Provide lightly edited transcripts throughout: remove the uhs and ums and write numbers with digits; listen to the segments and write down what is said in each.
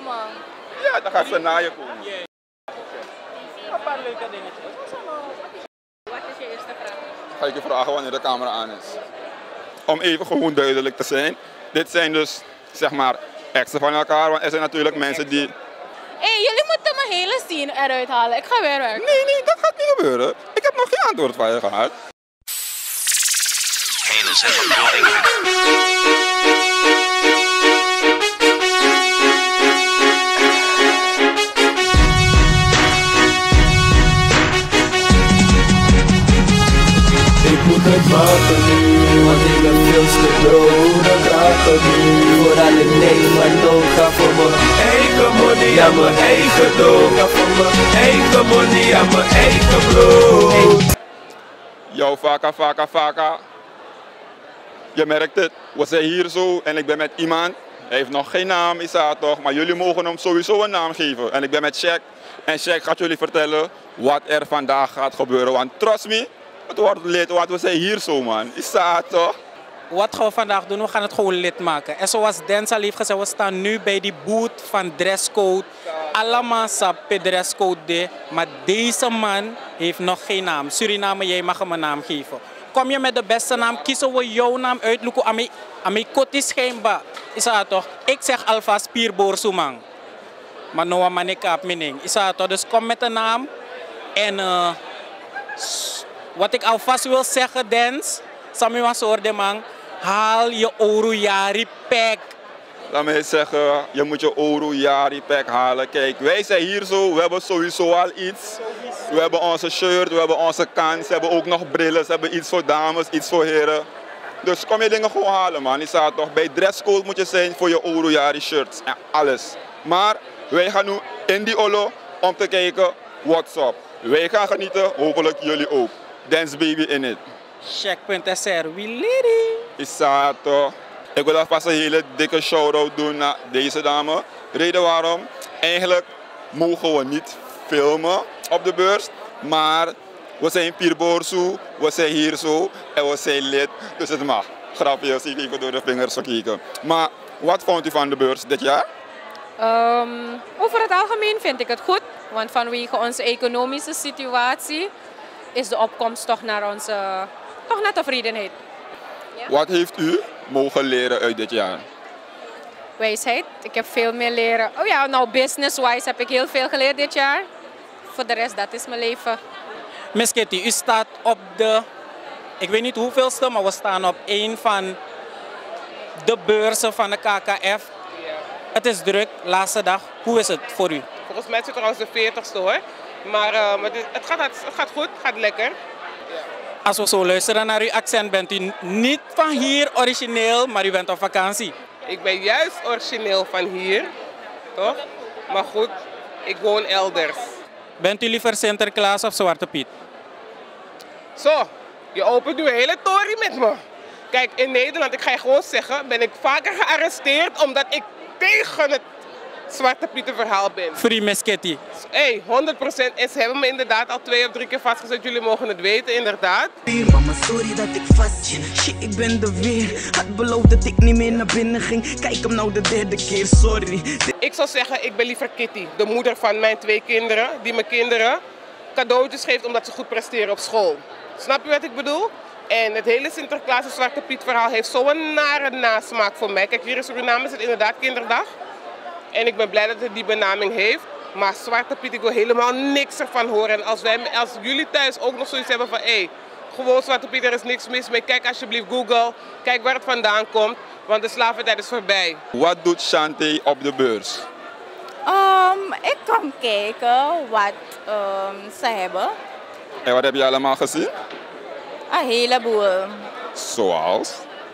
man. Ja, dan gaat ze naar je komen. Een paar leuke dingetjes. Wat is je eerste vraag? Ga ik je vragen wanneer de camera aan is. Om even gewoon duidelijk te zijn. Dit zijn dus, zeg maar, exen van elkaar. Want er zijn natuurlijk mensen die... Hé, jullie moeten mijn hele scene eruit halen. Ik ga weer werken. Nee, dat gaat niet gebeuren. Ik heb nog geen antwoord van je gehad. Ik moet het maken nu, want ik ben veel te brood. Dat gaat het nu, vooral ik neem maar dood. Ga voor mijn eigen money aan mijn eigen dood. Ga voor mijn eigen money aan mijn eigen brood. Yo, Faka. Je merkt het, we zijn hier zo en ik ben met iemand. Hij heeft nog geen naam, Isa toch, maar jullie mogen hem sowieso een naam geven. En ik ben met Shaq en Shaq gaat jullie vertellen wat er vandaag gaat gebeuren. Want trust me, het wordt lid, want we zijn hier zo man. Isa toch? Wat gaan we vandaag doen? We gaan het gewoon lid maken. En zoals Dens al heeft gezegd, we staan nu bij die boot van dresscode. Allemaal sappen dresscode, maar deze man heeft nog geen naam. Suriname, jij mag hem een naam geven. Kom je met de beste naam, kiezen we jouw naam uit. Luko, ami koti schijnbaar. Is dat toch? Ik zeg alvast Pierboor Soemang. Maar no man ik heb mening. Is dat toch? Dus kom met een naam. En wat ik alvast wil zeggen, Dens, Sammy was de man, haal je Oruyari pack. Laat me eens zeggen, je moet je Oruyari pack halen. Kijk, wij zijn hier zo, we hebben sowieso al iets. We hebben onze shirt, we hebben onze kans, we hebben ook nog brillen, we hebben iets voor dames, iets voor heren. Dus kom je dingen gewoon halen man. Je staat toch bij dresscode moet je zijn voor je Oruyari shirts en alles. Maar wij gaan nu in die olo om te kijken what's up. Wij gaan genieten, hopelijk jullie ook. Dance baby in it. Check.sr, we lady. Isato. Ik wil alvast een hele dikke shout-out doen naar deze dame. Reden waarom? Eigenlijk mogen we niet filmen op de beurs, maar we zijn Pierboorsu, we zijn hier zo en we zijn lid, dus het mag. Grapjes, even door de vingers gekeken. Maar wat vond u van de beurs dit jaar? Over het algemeen vind ik het goed, want vanwege onze economische situatie is de opkomst toch naar tevredenheid. Ja. Wat heeft u mogen leren uit dit jaar? Wijsheid. Ik heb veel meer leren. Oh ja, nou business-wise heb ik heel veel geleerd dit jaar. Voor de rest, dat is mijn leven. Miss Kitty, u staat op de, ik weet niet hoeveelste, maar we staan op een van de beurzen van de KKF. Ja. Het is druk, laatste dag. Hoe is het voor u? Volgens mij is het trouwens de 40ste hoor. Maar het gaat goed, het gaat lekker. Als we zo luisteren naar uw accent, bent u niet van hier origineel, maar u bent op vakantie. Ik ben juist origineel van hier, toch? Maar goed, ik woon elders. Bent u liever Sinterklaas of Zwarte Piet? Zo, je opent nu een hele tory met me. Kijk, in Nederland, ik ga je gewoon zeggen, ben ik vaker gearresteerd omdat ik tegen het Zwarte Pieten verhaal ben. Free Miss Kitty. Hey, 100%. En ze hebben me inderdaad al 2 of 3 keer vastgezet. Jullie mogen het weten, inderdaad. Mama, sorry dat ik vast zit. Shit, ik ben er weer. Had beloofd dat ik niet meer naar binnen ging. Kijk hem nou de 3e keer, sorry. Ik zou zeggen, ik ben liever Kitty, de moeder van mijn 2 kinderen, die mijn kinderen cadeautjes geeft omdat ze goed presteren op school. Snap je wat ik bedoel? En het hele Sinterklaas en Zwarte Piet verhaal heeft zo'n nare nasmaak voor mij. Kijk, hier in Suriname is het inderdaad kinderdag. En ik ben blij dat het die benaming heeft. Maar Zwarte Piet, ik wil helemaal niks ervan horen. En als jullie thuis ook nog zoiets hebben van, gewoon Zwarte Piet, er is niks mis mee. Kijk alsjeblieft Google, kijk waar het vandaan komt. Want de slaventijd is voorbij. Wat doet Shanti op de beurs? Ik kom kijken wat ze hebben. En wat heb je allemaal gezien? Een heleboel. Zoals?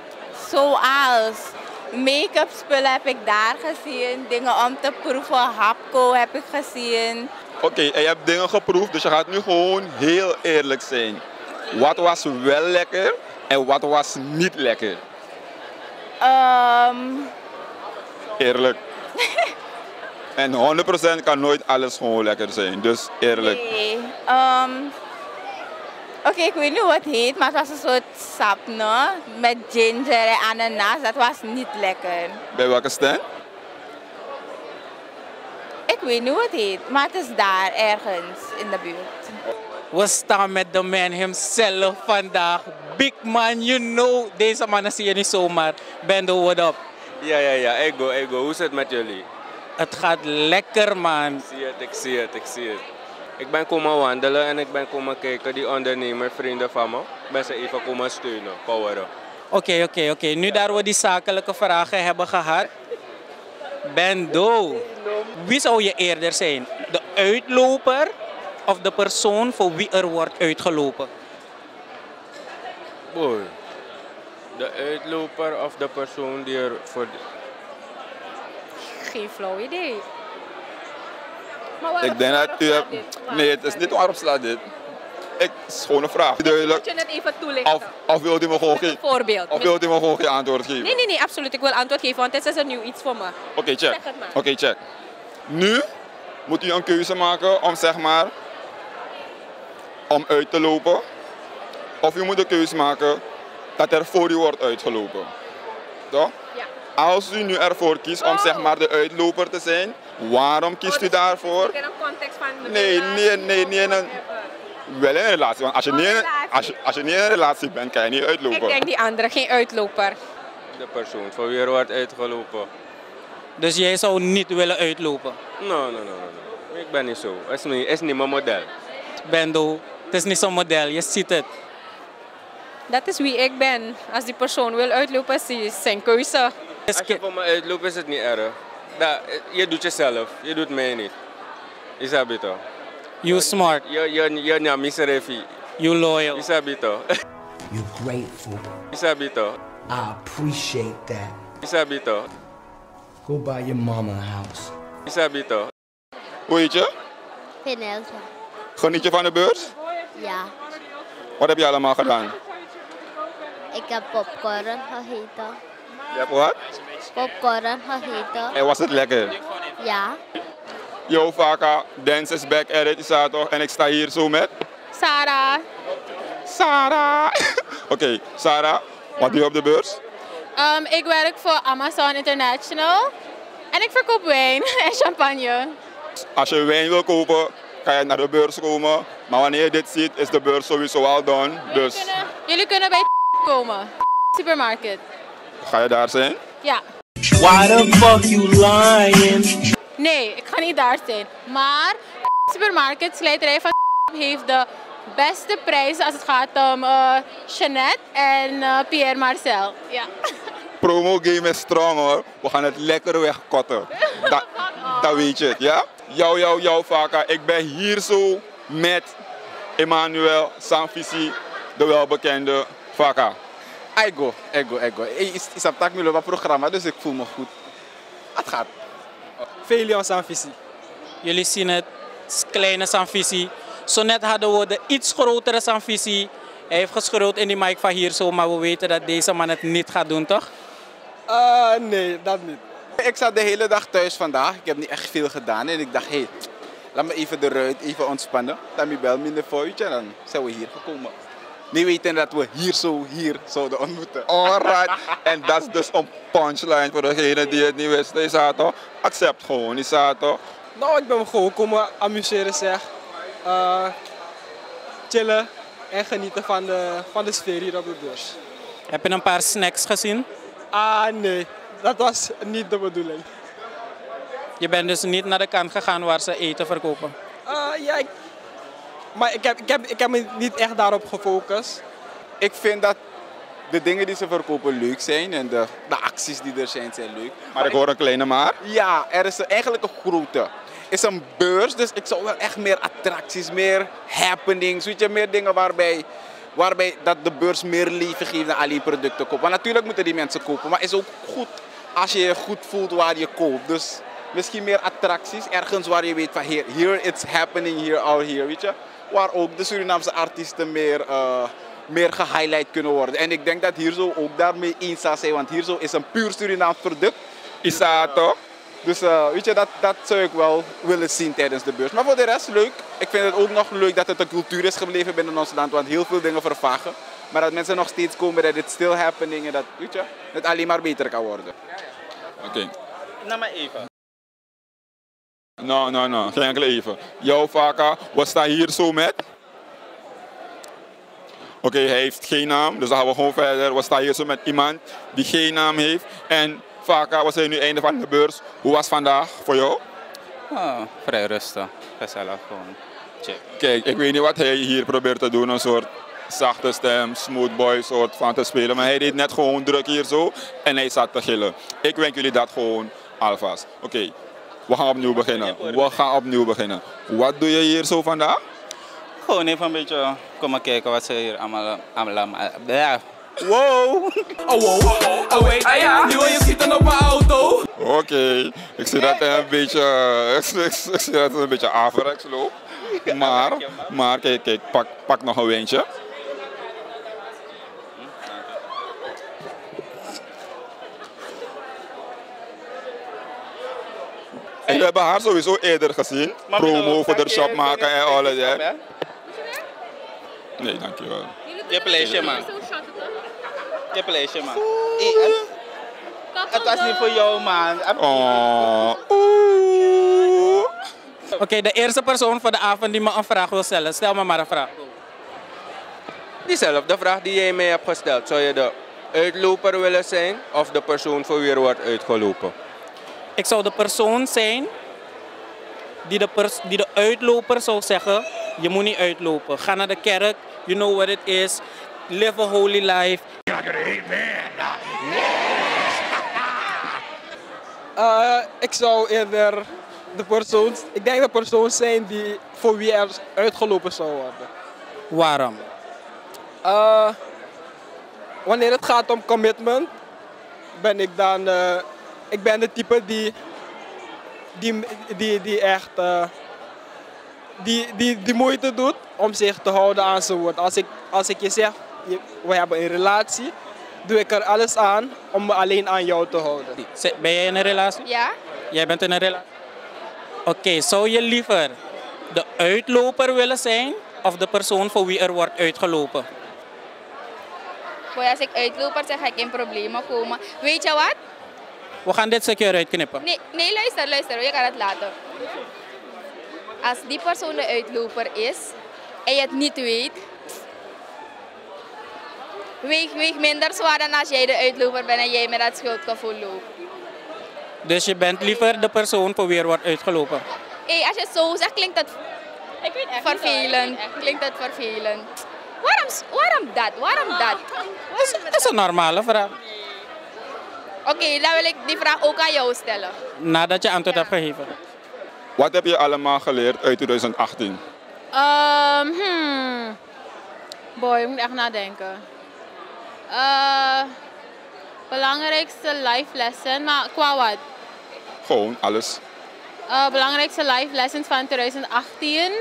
Zoals make-up spullen heb ik daar gezien. Dingen om te proeven. Hapko heb ik gezien. Oké, en je hebt dingen geproefd, dus je gaat nu gewoon heel eerlijk zijn. Wat was wel lekker en wat was niet lekker? Eerlijk. En 100% kan nooit alles gewoon lekker zijn, dus eerlijk. Nee. Oké, ik weet niet hoe het heet, maar het was een soort sap, no? Met ginger en ananas. Dat was niet lekker. Bij welke stand? weet niet hoe het heet, maar het is daar ergens in de buurt. We staan met de man himself vandaag. Big man, you know. Deze mannen zie je niet zomaar. Bendo, what up? Ja, ego. Hoe is het met jullie? Het gaat lekker, man. Ik zie het. Ik ben komen wandelen en ik ben komen kijken, die ondernemer, vrienden van me. Ik ben ze even komen steunen, poweren. Oké. Nu daar we die zakelijke vragen hebben gehad. Bendo, wie zou je eerder zijn? De uitloper of de persoon voor wie er wordt uitgelopen? Boy, de uitloper of de persoon die er voor... Geen flauw idee. Ik denk dat u hebt... Nee, het is niet waarop slaat dit. Het is gewoon een vraag. Duidelijk. Moet je het even toelichten? Of wilt u me gewoon geen... Voorbeeld. Of wilt u me gewoon geen antwoord geven? Nee, absoluut. Ik wil antwoord geven, want dit is een nieuw iets voor me. Oké, check. Zeg het maar. Oké, check. Nu moet u een keuze maken om zeg maar... om uit te lopen. Of u moet de keuze maken dat er voor u wordt uitgelopen. Toch? Ja. Als u nu ervoor kiest om zeg maar de uitloper te zijn, waarom kiest u daarvoor? In een context van... Nee, niet in een... Wel in een relatie, want als je niet in een relatie bent, kan je niet uitlopen. Ik denk die andere, geen uitloper. De persoon voor wie er wordt uitgelopen. Dus jij zou niet willen uitlopen? No. Ik ben niet zo. Het is niet mijn model. Bendo, het is niet zo'n model, je ziet het. Dat is wie ik ben. Als die persoon wil uitlopen, is die zijn keuze. Als je voor me uitloopt, is het niet erg. Je doet jezelf, je doet mij niet. Isabito. You smart. Je niet miserefi. You loyal. Isabito. You're grateful. Isabito. I appreciate that. Isabito. Go buy your mama a house. Isabito. Hoe heet je? Penelta. Geniet je van de beurs? Ja, Wat heb je allemaal gedaan? ik heb popcorn gegeten. Je hebt wat? Popcorn gegeten. En was het lekker? Ja. Yo, Vaka, Dance is back at it, is dat toch? En ik sta hier zo met... Sarah! Oké, Sarah, wat doe je op de beurs? Ik werk voor Amazon International en ik verkoop wijn en champagne. Als je wijn wil kopen, kan je naar de beurs komen. Maar wanneer je dit ziet, is de beurs sowieso al done. Dus Jullie kunnen bij komen. Supermarket. ga je daar zijn? Ja. Why the fuck you lying? Nee, ik ga niet daar zijn. Maar Supermarket Slijterij van heeft de beste prijzen als het gaat om Jeannette en Pierre Marcel. Ja. Promo game is strong hoor. We gaan het lekker wegkotten. Dat weet je, ja? Jou, Vaka. Ik ben hier zo met Emmanuel Sanfisi, de welbekende Vaka. Ego. Is op tak mijn programma, dus ik voel me goed. Het gaat. Velion Sanfisi. Jullie zien het, kleine Sanfisi. Zo net hadden we de iets grotere Sanfisi. Hij heeft geschreeuwd in die mic van hier zo, maar we weten dat deze man het niet gaat doen, toch? Nee, dat niet. Ik zat de hele dag thuis vandaag. Ik heb niet echt veel gedaan en ik dacht, hé, laat me even eruit, even ontspannen. Dan ben ik wel minder fooitje en dan zijn we hier gekomen. Niet weten dat we hier zouden ontmoeten. Alright. En dat is dus een punchline voor degene die het niet wist. Isato, accept gewoon, Isato. Nou, ik ben me gewoon komen amuseren zeg. Chillen en genieten van de sfeer hier op de beurs. Heb je een paar snacks gezien? Nee, dat was niet de bedoeling. Je bent dus niet naar de kant gegaan waar ze eten verkopen? Ja, maar ik heb me niet echt daarop gefocust. Ik vind dat de dingen die ze verkopen leuk zijn en de acties die er zijn leuk. Maar ik hoor een kleine maar. Ja, er is eigenlijk een grote. Het is een beurs, dus ik zou wel echt meer attracties, meer happenings, weet je, meer dingen waarbij dat de beurs meer leven geeft dan al die producten kopen. Want natuurlijk moeten die mensen kopen, maar het is ook goed als je je goed voelt waar je koopt. Dus misschien meer attracties, ergens waar je weet van here it's happening, here out here, weet je. Waar ook de Surinaamse artiesten meer gehighlight kunnen worden. En ik denk dat hier zo ook daarmee eens zal zijn, want hier zo is een puur Surinaams product. Is dat toch? Dus weet je, dat zou ik wel willen zien tijdens de beurs. Maar voor de rest leuk. Ik vind het ook nog leuk dat het een cultuur is gebleven binnen ons land, want heel veel dingen vervagen. Maar dat mensen nog steeds komen, dat het still happening en dat, weet je, het alleen maar beter kan worden. Oké. Nou maar even. No. Geen enkele even. Jouw Vaka, we staan hier zo met... Oké, hij heeft geen naam, dus dan gaan we gewoon verder. We staan hier zo met iemand die geen naam heeft. En Vaka, we zijn nu einde van de beurs. Hoe was vandaag voor jou? Vrij rustig. Gezellig gewoon. Check. Kijk, ik weet niet wat hij hier probeert te doen. Een soort zachte stem, smooth boy soort van te spelen. Maar hij deed net gewoon druk hier zo. En hij zat te gillen. Ik wenk jullie dat gewoon alvast. Oké, we gaan opnieuw beginnen. Wat doe je hier zo vandaag? Gewoon even een beetje komen kijken wat ze hier allemaal ja. Wow! Oh wait, nu wil je schieten op mijn auto. Oké, ik zie dat hij een beetje averechts loopt. Maar kijk, pak nog een wijntje. En we hebben haar sowieso eerder gezien. Promo voor de shop maken en alles. Nee, dankjewel. Je pleasure, man. Je pleasure, man. Het was niet voor jou, man. Oké, de eerste persoon van de avond die me een vraag wil stellen. Stel me maar een vraag. Diezelfde vraag die jij mij hebt gesteld. Zou je de uitloper willen zijn of de persoon voor wie er wordt uitgelopen? Ik zou de persoon zijn die de uitloper zou zeggen, je moet niet uitlopen. Ga naar de kerk, you know what it is, live a holy life. Ik zou eerder de persoon zijn die voor wie er uitgelopen zou worden. Waarom? Wanneer het gaat om commitment, ben ik dan... ik ben de type die echt die moeite doet om zich te houden aan zijn woord. Als ik je zeg, we hebben een relatie, doe ik er alles aan om me alleen aan jou te houden. Ben jij in een relatie? Ja. Jij bent in een relatie? Oké, zou je liever de uitloper willen zijn of de persoon voor wie er wordt uitgelopen? Boy, als ik uitloper zeg, ga ik in problemen komen. Weet je wat? We gaan dit stukje eruit knippen. Nee, luister, je kan het laten. Als die persoon de uitloper is en je het niet weet, weeg minder zwaar dan als jij de uitloper bent en jij met dat schuldgevoel loopt. Dus je bent liever de persoon voor wie er wordt uitgelopen? Als je het zo zegt, klinkt dat vervelend. Klinkt dat vervelend. Waarom dat? Dat is een normale vraag. Oké, dan wil ik die vraag ook aan jou stellen. Nadat je antwoord hebt gegeven. Wat heb je allemaal geleerd uit 2018? Boy, ik moet echt nadenken. Belangrijkste life lesson, maar qua wat? Gewoon alles. Belangrijkste life lessons van 2018?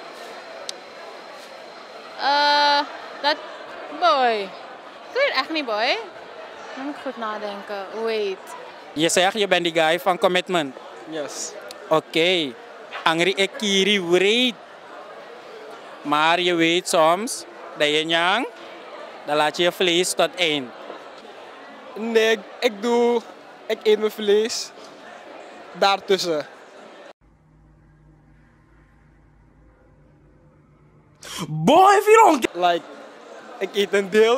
Boy. Ik weet het echt niet, boy. Dan moet ik goed nadenken. Wait. Je zegt, je bent die guy van commitment. Yes. Oké. Angry ekiri wreed. Maar je weet soms dat je nyang, dan laat je je vlees tot eind. Nee, ik eet mijn vlees daartussen. Boy, if you don't... Like, ik eet een deel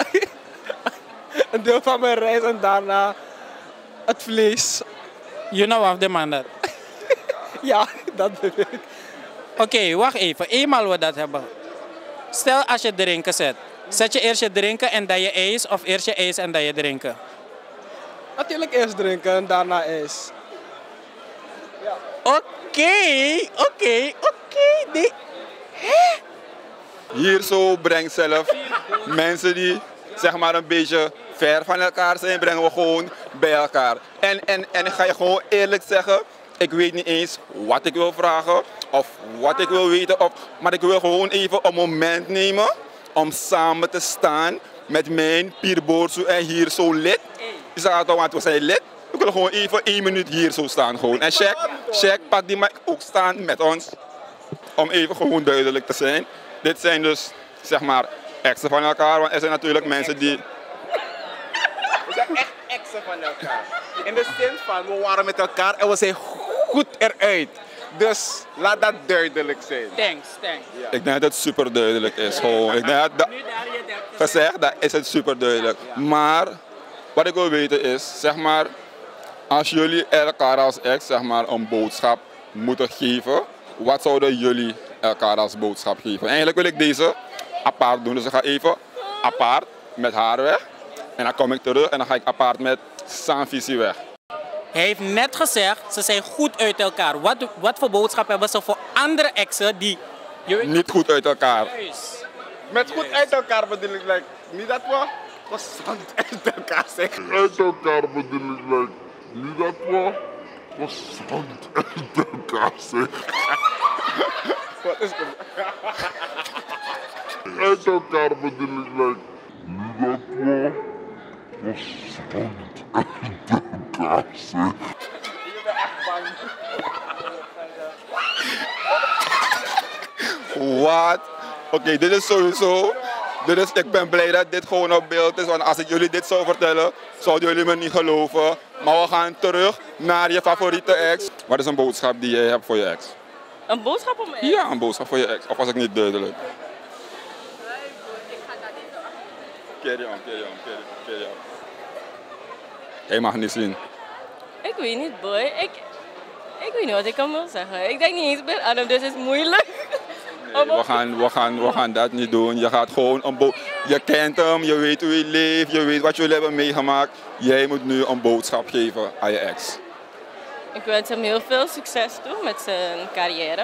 van mijn rijst en daarna het vlees. You know of the man that. Ja, dat bedoel ik. Oké, wacht even. Eenmaal we dat hebben. Stel als je drinken zet. Zet je eerst je drinken en dan je ijs of eerst je ijs en dan je drinken? Natuurlijk eerst drinken en daarna ijs. Ja. Oké. Hier zo brengt zelf mensen die zeg maar een beetje ver van elkaar zijn, brengen we gewoon bij elkaar. En ik ga je gewoon eerlijk zeggen, ik weet niet eens wat ik wil vragen of wat ik wil weten. Maar ik wil gewoon even een moment nemen om samen te staan met mijn Pierborsu en hier zo lid. Je zegt altijd, want we zijn lid. We willen gewoon even 1 minuut hier zo staan. Gewoon. En check, pak die mic ook staan met ons. Om even gewoon duidelijk te zijn. Dit zijn dus, zeg maar, exen van elkaar. Want er zijn natuurlijk mensen die... We zijn echt exen van elkaar. In de zin van, we waren met elkaar en we zijn goed eruit. Dus laat dat duidelijk zijn. Thanks. Ja. Ik denk dat het super duidelijk is. Gewoon. Ik denk dat gezegd, dat is het super duidelijk. Maar wat ik wil weten is, zeg maar, als jullie elkaar als ex zeg maar, een boodschap moeten geven, wat zouden jullie elkaar als boodschap geven? Eigenlijk wil ik deze apart doen. Dus ik ga even apart met haar weg. En dan kom ik terug en dan ga ik apart met Sanvisie weg. Hij heeft net gezegd, ze zijn goed uit elkaar. Wat voor boodschap hebben ze voor andere exen die... Niet goed uit elkaar. Met goed uit elkaar bedoel ik, like, niet dat we constant uit elkaar zijn. Uit elkaar bedoel ik, like, niet dat we constant uit elkaar zijn. Wat is het? Uit elkaar bedoel ik, like, niet dat we constant uit elkaar zijn. Wat? Oké, dit is sowieso. Ik ben blij dat dit gewoon op beeld is. Want als ik jullie dit zou vertellen, zouden jullie me niet geloven. Maar we gaan terug naar je favoriete ex. Wat is een boodschap die jij hebt voor je ex? Een boodschap om mijn ex? Ja, een boodschap voor je ex. Of was ik niet duidelijk? Carry on. Hij mag niet zien. Ik weet niet, boy. Ik weet niet wat ik kan wil zeggen. Ik denk niet eens bij Adam, dus het is moeilijk. Nee, we gaan dat niet doen. Je gaat gewoon je kent hem, je weet hoe hij leeft, je weet wat jullie hebben meegemaakt. Jij moet nu een boodschap geven aan je ex. Ik wens hem heel veel succes toe met zijn carrière.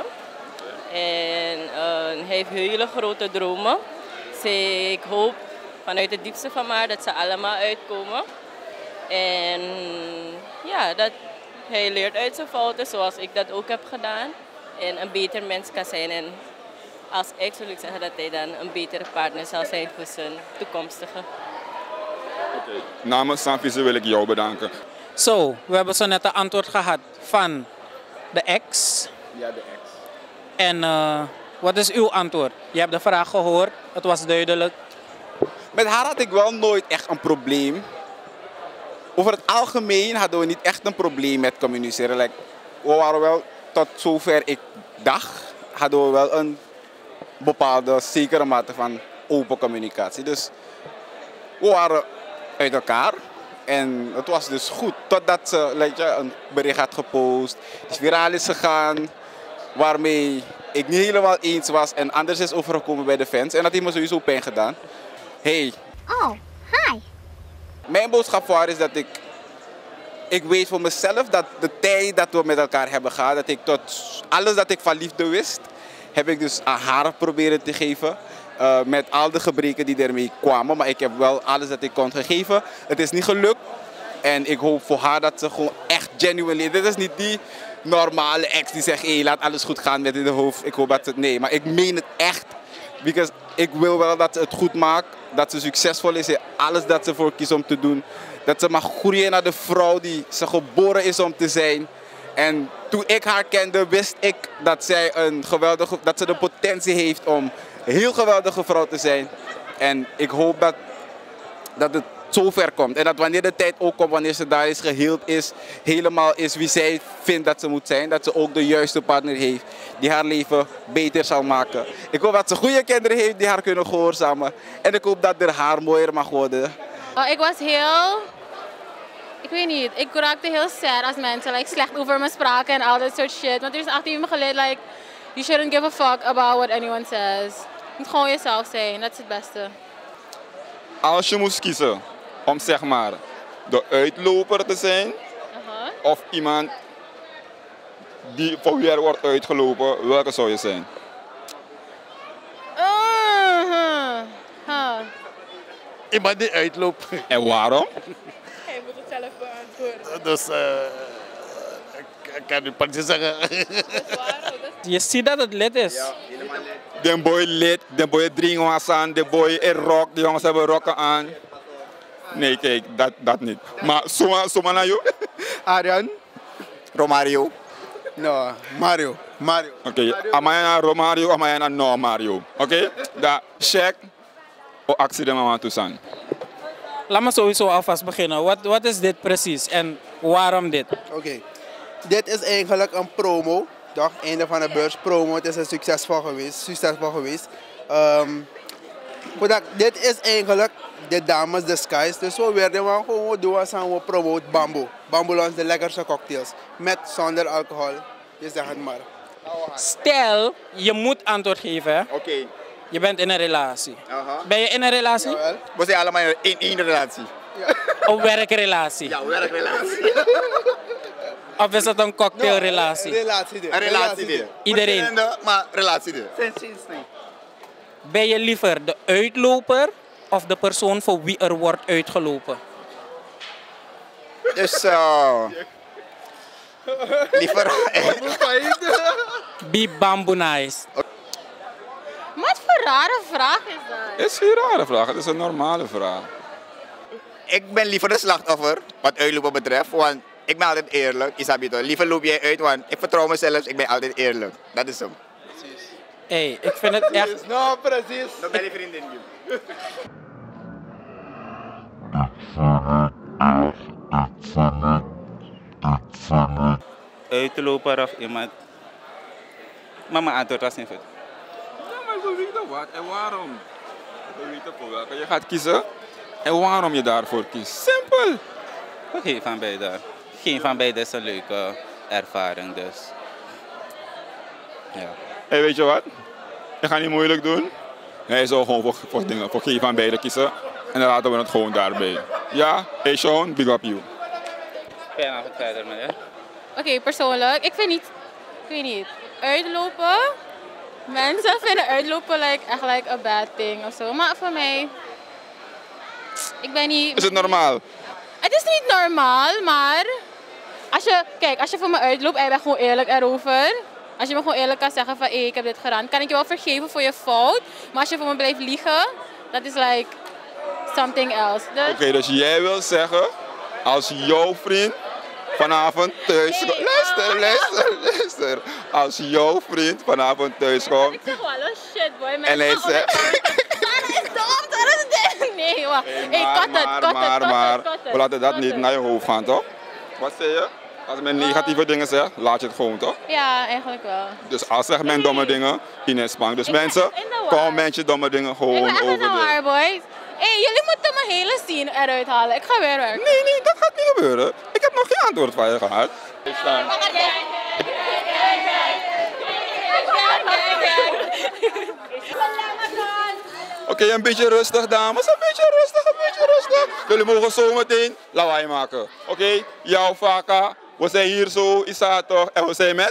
En hij heeft hele grote dromen. Dus ik hoop vanuit het diepste van mij dat ze allemaal uitkomen. En ja, dat hij leert uit zijn fouten zoals ik dat ook heb gedaan. En een beter mens kan zijn. En als ex wil ik zeggen dat hij dan een betere partner zal zijn voor zijn toekomstige. Okay. Namens Sanvisie wil ik jou bedanken. Zo, we hebben zo net een antwoord gehad van de ex. Ja, de ex. En wat is uw antwoord? Je hebt de vraag gehoord, het was duidelijk. Met haar had ik wel nooit echt een probleem. Over het algemeen hadden we niet echt een probleem met communiceren. Like, we waren wel, tot zover ik dacht, hadden we wel een bepaalde zekere mate van open communicatie. Dus we waren uit elkaar. En het was dus goed, totdat ze een bericht had gepost, die viraal is gegaan, waarmee ik niet helemaal eens was en anders is overgekomen bij de fans. En dat heeft me sowieso pijn gedaan. Hey. Oh, hi. Mijn boodschap voor haar is dat ik weet voor mezelf dat de tijd dat we met elkaar hebben gehad, dat ik tot alles dat ik van liefde wist, heb ik dus aan haar proberen te geven. Met al de gebreken die ermee kwamen. Maar ik heb wel alles dat ik kon gegeven. Het is niet gelukt. En ik hoop voor haar dat ze gewoon echt genuinely... Dit is niet die normale ex die zegt, hey, laat alles goed gaan met in de hoofd. Ik hoop dat het... Nee, maar ik meen het echt. Because ik wil wel dat ze het goed maakt. Dat ze succesvol is in alles dat ze voor kiest om te doen. Dat ze mag groeien naar de vrouw die ze geboren is om te zijn. En toen ik haar kende, wist ik dat zij dat ze de potentie heeft om een heel geweldige vrouw te zijn. En ik hoop dat het zo ver komt. En dat wanneer de tijd ook komt, wanneer ze daar is, geheeld is, helemaal is wie zij vindt dat ze moet zijn. Dat ze ook de juiste partner heeft die haar leven beter zal maken. Ik hoop dat ze goede kinderen heeft die haar kunnen gehoorzamen. En ik hoop dat haar mooier mag worden. Ik was heel... Ik weet niet, ik raakte heel sad als mensen slecht over me spraken en al dat soort shit. Want er is echt iemand geleerd, you shouldn't give a fuck about what anyone says. Je moet gewoon jezelf zijn, dat is het beste. Als je moest kiezen om zeg maar de uitloper te zijn, of iemand die voor wie er wordt uitgelopen, welke zou je zijn? Iemand die uitloopt. En waarom? Hij moet het zelf beantwoorden. Dus ik kan niet precies zeggen. Je ziet dat het lid is. Ja, helemaal lid. De boy lid, de boy drinken was aan, de boy in rok, de jongens hebben rokken aan. Nee, kijk, dat niet. Maar Soma naar jou? Arjan. Romario. No, Mario. Oké, Amaya Romario, Amaya no Mario. Oké, dat check o actie de mama toesan. Laat me sowieso alvast beginnen. Wat is dit precies en waarom dit? Oké. dit is eigenlijk een promo. Toch? Einde van de beurs promo. Het is succesvol geweest. Dit is eigenlijk de dames disguise. Dus we werden gewoon doen samen promoten bamboe. Bamboe Lounge, de lekkerste cocktails. Met zonder alcohol. Je zegt het maar. Stel, je moet antwoord geven. Oké. Je bent in een relatie. Ben je in een relatie? Jawel. We zijn allemaal in één relatie. Een werkrelatie? Ja, werkrelatie. Of is het een cocktailrelatie? Een relatie. Iedereen? Verschillende, maar relatie. Ben je liever de uitloper of de persoon voor wie er wordt uitgelopen? Dus liever... Be bamboo nice. Wat voor rare vraag is dat? Het is geen rare vraag, het is een normale vraag. Ik ben liever de slachtoffer, wat uitlopen betreft, want ik ben altijd eerlijk. Isabito, liever loop jij uit, want ik vertrouw mezelf, ik ben altijd eerlijk. Dat is hem. Hey, ik vind het echt... Nou, precies. Dan ben je vriendin. Uitloper of iemand. Maar mijn antwoord was niet goed. Ja, maar we weten wat en waarom. We weten voor welke je gaat kiezen en waarom je daarvoor kiest. Simpel. Geen van beide. Geen van beide is een leuke ervaring, dus. Ja. Hey, weet je wat? Ik ga niet moeilijk doen. Hij zou gewoon voor dingen, voor geen van beide kiezen. En dan laten we het gewoon daarbij. Ja, hey Sean, big up you. Ga je nog wat verder, meneer? Oké, persoonlijk, ik weet niet, uitlopen. Mensen vinden uitlopen echt like a bad thing of zo. Maar voor mij, ik ben niet... Is het normaal? Het is niet normaal, maar als je voor me uitloopt en je bent gewoon eerlijk erover. Als je me gewoon eerlijk kan zeggen van ik heb dit gedaan, kan ik je wel vergeven voor je fout. Maar als je voor me blijft liegen, dat is like something else. Dus... Oké, dus jij wil zeggen, als jouw vriend vanavond thuis komt... Luister. Als jouw vriend vanavond thuis komt... Ik zeg wel, oh shit boy. En hij zegt... Nee, wacht. Maar, we laten dat niet naar je hoofd gaan, toch? Wat zeg je? Als men negatieve dingen zegt, laat je het gewoon, toch? Ja, eigenlijk wel. Dus als zegt men domme dingen, in Spang. Dus mensen, comment je domme dingen gewoon over Ik ben echt in de war, boys. Hey, jullie moeten mijn hele scene eruit halen. Ik ga weer werken. Nee, dat gaat niet gebeuren. Ik heb nog geen antwoord van je gehad. Oké, een beetje rustig, dames. Een beetje rustig. Jullie mogen zo meteen lawaai maken. Oké, jouw vaka. We zijn hier zo, Isato. En we zijn met...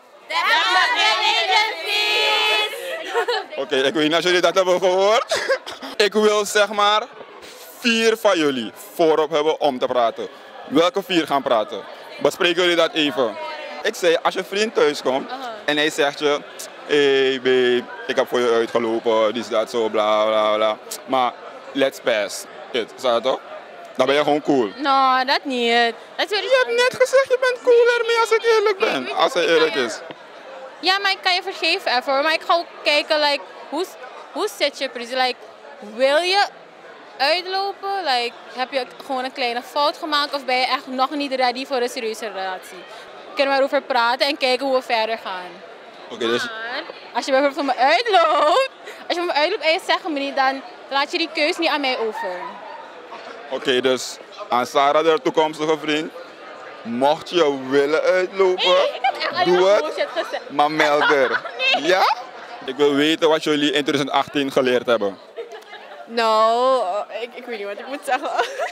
Oké, ik weet niet of jullie dat hebben gehoord. Ik wil zeg maar 4 van jullie voorop hebben om te praten. Welke 4 gaan praten? Bespreken jullie dat even? Ik zei, als je vriend thuis komt en hij zegt je... Hey babe, ik heb voor je uitgelopen, dit, dat, zo, bla bla bla. Maar let's pass it, zei je toch? Dan ben je gewoon cool. No, dat niet. Je hebt net gezegd, je bent cool ermee als ik eerlijk ben. Als hij eerlijk is. Ja, maar ik kan je vergeven ervoor. Maar ik ga ook kijken, hoe zit je precies? Wil je uitlopen? Heb je gewoon een kleine fout gemaakt? Of ben je echt nog niet ready voor een serieuze relatie? Kunnen we erover praten en kijken hoe we verder gaan. Oké, dus... Als je bijvoorbeeld van me uitloopt, en je zegt me niet, dan laat je die keus niet aan mij over. Oké, dus aan Sarah, de toekomstige vriend, mocht je willen uitlopen, doe het, maar meld er. Ja? Ik wil weten wat jullie in 2018 geleerd hebben. Nou, ik weet niet wat ik moet zeggen.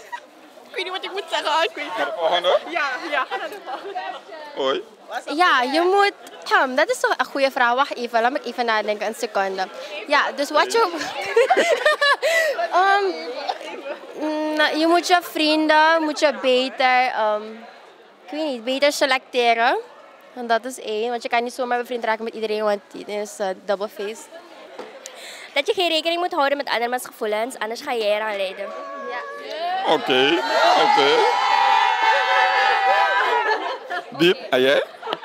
Naar de volgende? Ja, ga naar de volgende. Hoi. Ja, je moet... dat is toch een goede vraag. Wacht even, laat me even nadenken, een seconde. Ja, dus wat je... je moet je vrienden beter selecteren. Want dat is 1, want je kan niet zomaar bevriend raken met iedereen, want iedereen is double face. Dat je geen rekening moet houden met andermans gevoelens, anders ga je eraan lijden. Ja. Oké. Diep, en jij?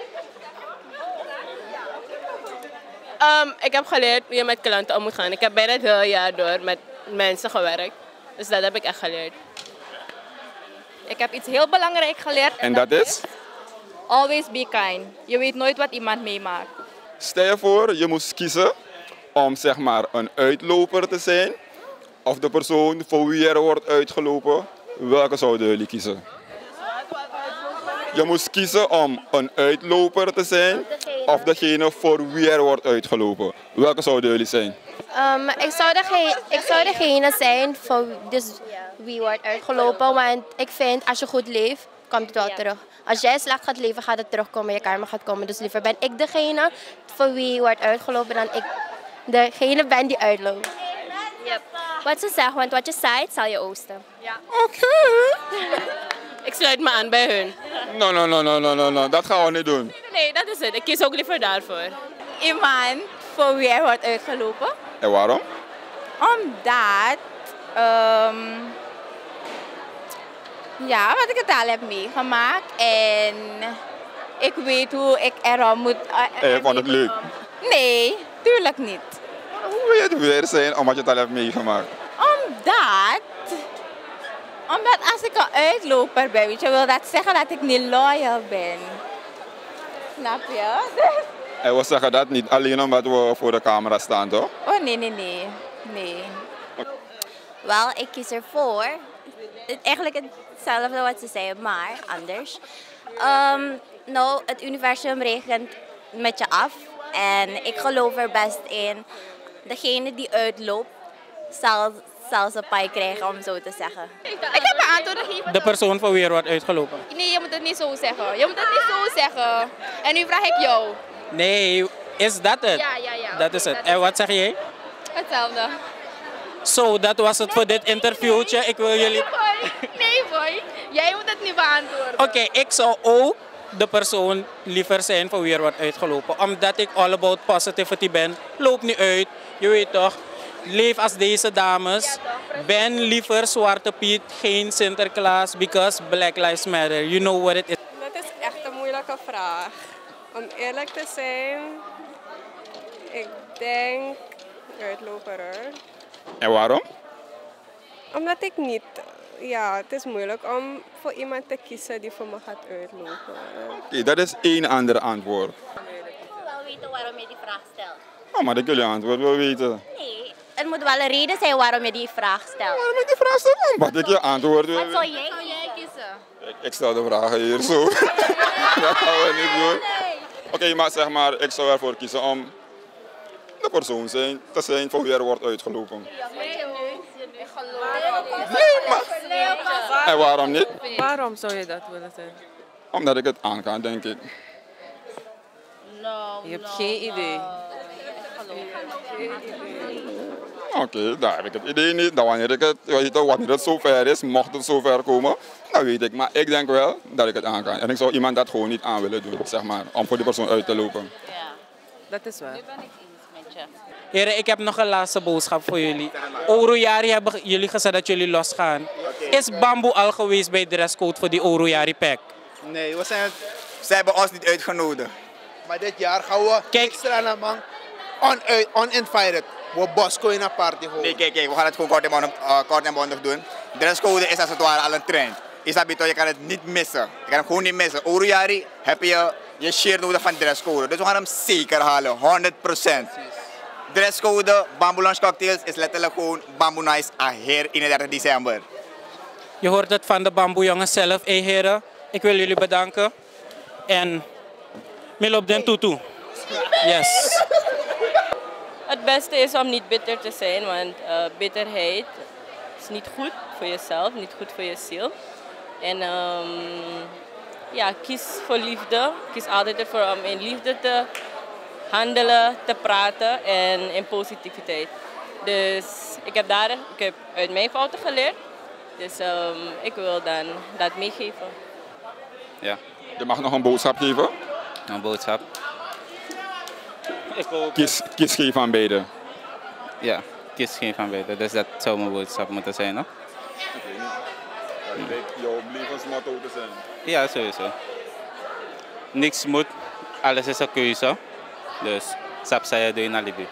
Ik heb geleerd hoe je met klanten om moet gaan. Ik heb bijna het hele jaar door met mensen gewerkt. Dus dat heb ik echt geleerd. Ik heb iets heel belangrijks geleerd. En dat is? Always be kind. Je weet nooit wat iemand meemaakt. Stel je voor, je moest kiezen om zeg maar een uitloper te zijn of de persoon voor wie er wordt uitgelopen. Welke zouden jullie kiezen? Je moest kiezen om een uitloper te zijn of degene voor wie er wordt uitgelopen. Welke zouden jullie zijn? Ik zou degene zijn voor dus wie wordt uitgelopen. Want ik vind als je goed leeft, komt het wel terug. Als jij slecht gaat leven, gaat het terugkomen, je karma gaat komen. Dus liever ben ik degene voor wie wordt uitgelopen dan ik degene ben die uitloopt. Yep. Wat ze zeggen, want wat je zaait, zal je oosten. Ja. Ik sluit me aan bij hun. No, dat gaan we niet doen. Nee, dat is het. Ik kies ook liever daarvoor. Iemand voor wie er wordt uitgelopen. En waarom? Omdat, ja, wat ik het al heb meegemaakt en ik weet hoe ik erom moet. Ik vond het leuk. Nee, tuurlijk niet. Hoe wil je het weer zijn omdat je het al hebt meegemaakt? Omdat als ik een uitloper ben, weet je, wil dat zeggen dat ik niet loyal ben. Snap je? En we zeggen dat niet alleen omdat we voor de camera staan, toch? Oh nee. Wel, ik kies ervoor. Eigenlijk hetzelfde wat ze zeggen, maar anders. Nou, het universum rekent met je af. En ik geloof er best in. Degene die uitloopt, zal zijn paai krijgen, om zo te zeggen. Ik heb een antwoord gegeven. De persoon voor wie er wordt uitgelopen. Nee, je moet het niet zo zeggen. Je moet het niet zo zeggen. En nu vraag ik jou. Nee, is dat het? Ja. Dat is het. En wat zeg jij? Hetzelfde. Zo, dat was het voor dit interviewtje. Ik wil jullie... Nee boy, jij moet het niet beantwoorden. Oké, ik zou ook de persoon liever zijn voor wie er wordt uitgelopen. Omdat ik all about positivity ben. Loop niet uit, je weet toch. Leef als deze dames. Ben liever Zwarte Piet, geen Sinterklaas. Because Black Lives Matter. You know what it is. Dat is echt een moeilijke vraag. Om eerlijk te zijn, ik denk uitloper. En waarom? Omdat ik niet... Ja, het is moeilijk om voor iemand te kiezen die voor me gaat uitlopen. Oké, dat is één ander antwoord. Ik wil wel weten waarom je die vraag stelt. Oh, maar ik wil je antwoord wel weten. Nee, er moet wel een reden zijn waarom je die vraag stelt. Waarom ik die vraag stel? Omdat ik je antwoord wil Wat weten. zou jij kiezen? Ik stel de vragen hier zo. Dat gaan we niet doen. Oké, maar zeg maar, ik zou ervoor kiezen om de persoon te zijn voor wie er wordt uitgelopen. Nee, maar... En waarom niet? Waarom zou je dat willen zijn? Omdat ik het aan kan, denk ik. Je hebt geen idee. Oké, daar heb ik het idee niet. Dan wanneer het zover is, mocht het zover komen, dan weet ik. Maar ik denk wel dat ik het aan kan. En ik zou iemand dat gewoon niet aan willen doen, zeg maar, om voor die persoon uit te lopen. Ja, dat is waar. Heren, ik heb nog een laatste boodschap voor jullie. Oroyari hebben jullie gezegd dat jullie losgaan. Is Bamboe al geweest bij dresscode voor die Oroyari pack? Nee, ze hebben ons niet uitgenodigd. Maar dit jaar gaan we extra naar man. Uninvited. We Bosco in een party gewoon. Nee, kijk, we gaan het gewoon kort en bondig doen. Dresscode is als het ware al een trend. Isabito, je kan het niet missen. Je kan hem gewoon niet missen. Oroyari heb je share nodig van dresscode. Dus we gaan hem zeker halen, 100%. Dresscode, Bamboe Lunch Cocktails is letterlijk gewoon Bamboe Nice hier 31 december. Je hoort het van de Bamboe jongens zelf. Hey heren, ik wil jullie bedanken. En Milop den Tutu. Yes. Het beste is om niet bitter te zijn, want bitterheid is niet goed voor jezelf, niet goed voor je ziel. En ja, kies voor liefde. Kies altijd ervoor om in liefde te handelen, te praten en in positiviteit. Dus ik heb uit mijn fouten geleerd. Dus ik wil dan dat meegeven. Ja. Je mag nog een boodschap geven? Een boodschap? Kies geen van beide. Ja, kies geen van beide. Dus dat zou mijn boodschap moeten zijn, no? Dat lijkt jouw levensmotto te zijn. Ja, sowieso. Niks moet, alles is een keuze. Dus, sap saya doe in alibi.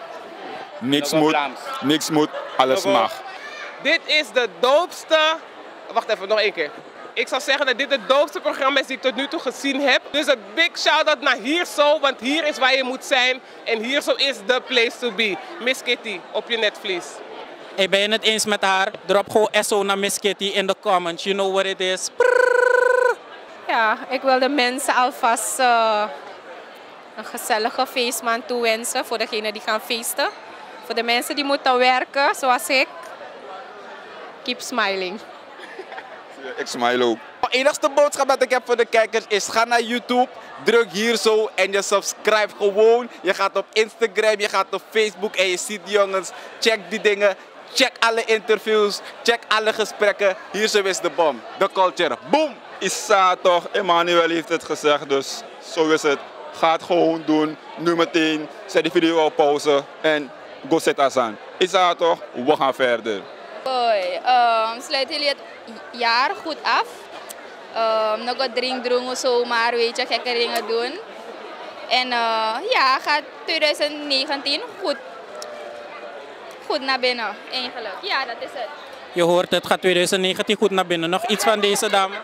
Niks moet, alles mag. Dit is de doopste... Wacht even, nog één keer. Ik zou zeggen dat dit het doopste programma is die ik tot nu toe gezien heb. Dus een big shout-out naar Hierzo, want hier is waar je moet zijn. En Hierzo is the place to be. Miss Kitty, op je netvlies. Hey, ben je het eens met haar? Drop gewoon SO naar Miss Kitty in de comments. You know what it is. Ja, ik wil de mensen alvast een gezellige feestmaand toewensen voor degenen die gaan feesten. Voor de mensen die moeten werken, zoals ik. Keep smiling. Ik smile ook. De enigste boodschap dat ik heb voor de kijkers is: ga naar YouTube, druk Hierzo en je subscribe gewoon. Je gaat op Instagram, je gaat op Facebook en je ziet jongens. Check die dingen, check alle interviews, check alle gesprekken. Hierzo is de bom, de culture. Boom! Issa toch, Emmanuel heeft het gezegd, dus zo is het. Ga het gewoon doen, nu meteen. Zet die video op pauze en go zet as aan. Issa toch, we gaan verder. Hoi, sluiten jullie het jaar goed af? Nog wat drinkdrongen zomaar, weet je, gekke dingen doen. En ja, gaat 2019 goed naar binnen, eigenlijk. Ja, dat is het. Je hoort het, gaat 2019 goed naar binnen. Nog iets van deze dame?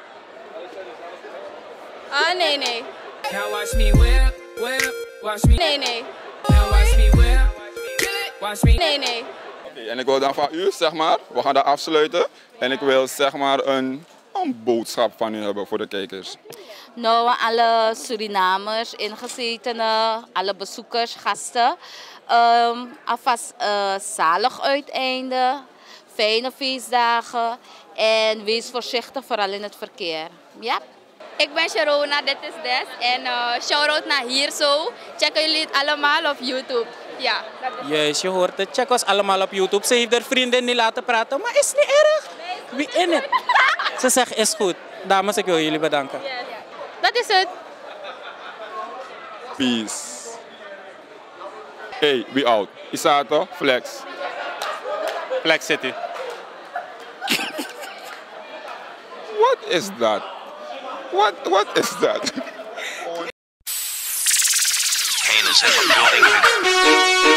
Ah, nee, nee. Now watch me whip, whip, watch me. Nee, nee. Now watch me whip, watch me. Nee, nee. Okay, en ik wil dan van u, zeg maar, we gaan dat afsluiten. En ik wil zeg maar een boodschap van u hebben voor de kijkers. Nou, alle Surinamers, ingezetenen, alle bezoekers, gasten. Alvast zalig uiteinde, fijne feestdagen en wees voorzichtig, vooral in het verkeer. Ja. Ik ben Sharona, dit is Des en shout-out naar Hierzo. Checken jullie het allemaal op YouTube. Ja, dat is Juist, je hoort het. Check ons allemaal op YouTube. Ze heeft haar vriendin niet laten praten, maar is niet erg. Wie in het? Ze zegt is goed. Dames, ik wil jullie bedanken. Dat is het. Peace. Hey, we out. Isato, Flex. Flex City. What is that? What is that? Heinous in the building.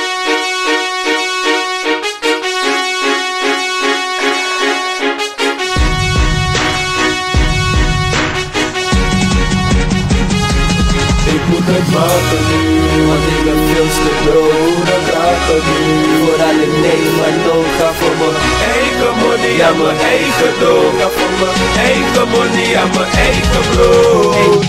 Ik moet het maken nu, want ik ben veel te brood. Dat gaat er nu, vooral ik neem maar nood. Ga voor mijn eigen money, aan mijn eigen dood. Ga voor mijn eigen money, aan mijn eigen brood.